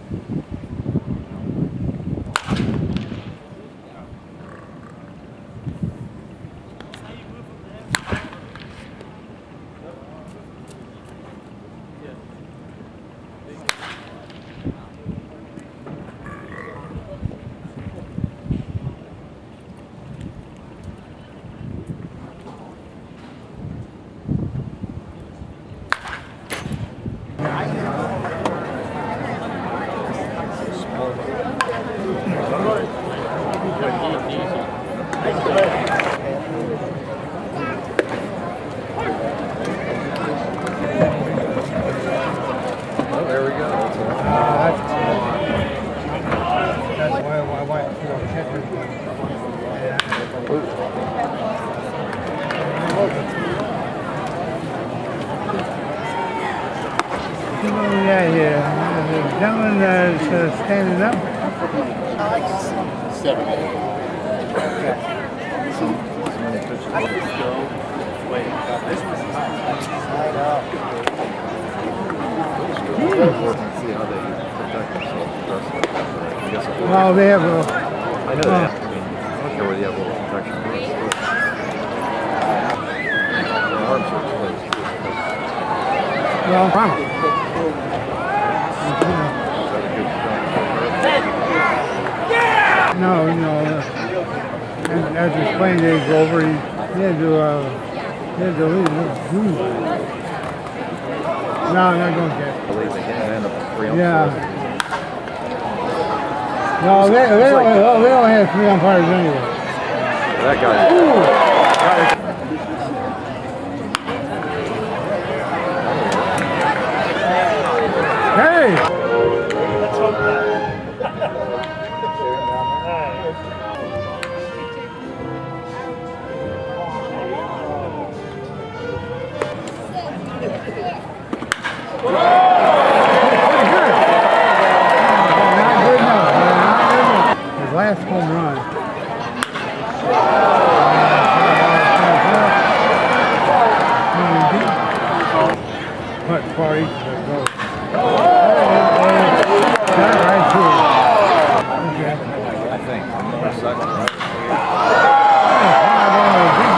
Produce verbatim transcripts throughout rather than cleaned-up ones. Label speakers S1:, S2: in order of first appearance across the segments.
S1: Yeah, yeah. The gentleman that's uh, standing up.
S2: Seven. Wait, this one's see how they protect themselves.
S1: Well, they have a.
S2: I know they have. I mean, I don't care where they have a little protection. Their arms are exposed.
S1: Well, wow. No, no. And as his playing days were over, he, he had to, uh, he had to leave. No, I'm not going to get. Yeah. No, they, they, only, like, they only have three umpires anyway.
S2: That guy.
S1: Hey! Last home run. What party? Got it right to it. Okay.
S2: I think. Number seven, right?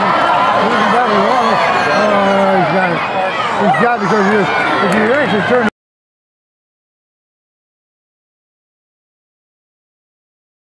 S1: Oh, he's got it. He's got it because if you actually turn